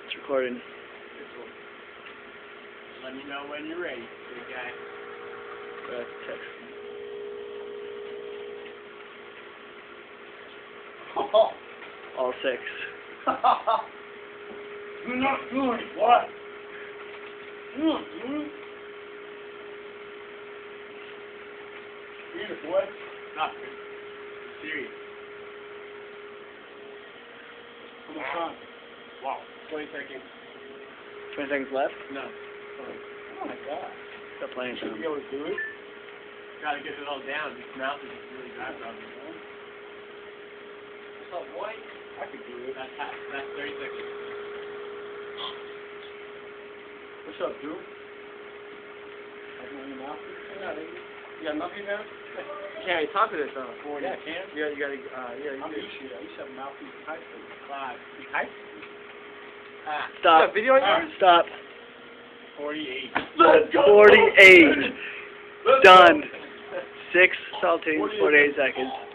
It's recording. Let me know when you're ready, big guy. Text me. All 6. You're not doing it, what? You're not doing it. Read it, boy. Not good. Serious. How much time? Wow. 20 seconds. 20 seconds left? No. Oh my god. Got plenty of Should time. be able to do it. Gotta get it all down. This mouth is really dry, probably. What's up, boy? I could do it. That's 30 seconds. What's up, dude? You got nothing down? You can't talk to this, though. Yeah, I can. Yeah, you gotta, yeah, I'm used to it. I used to have a mouthpiece in high school. In high school? Stop. You got video on yours? Stop. 48. Let's go! 48. Done. 6 saltines, 48 seconds.